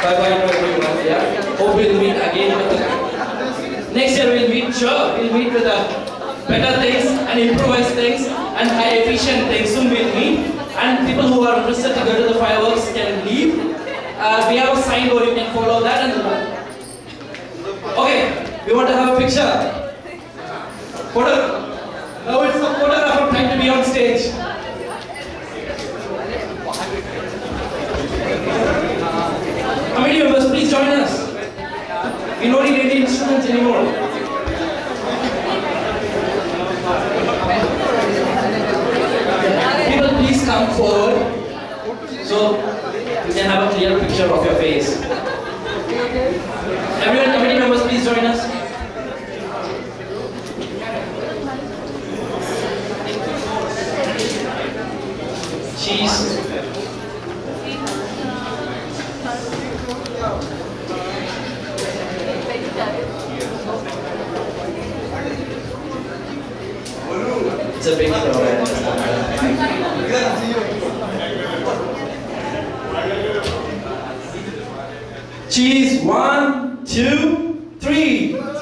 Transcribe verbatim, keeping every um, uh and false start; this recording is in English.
Bye bye to everyone. Yeah. Hope we'll meet again. With the, next year we'll meet. Sure, we'll meet with the better things and improvised things and high efficient things. Soon we'll meet. And people who are interested to go to the fireworks can leave. Uh, we have a sign board. You can follow that and. Okay. We want to have a picture. Photo. Now it's the photographer time to be on stage. Committee members, please join us. We don't need any instruments anymore. People, please come forward so you can have a clear picture of your face. Everyone, committee members, please join us. Cheese. It's a big crowd. Cheese, one, two, three.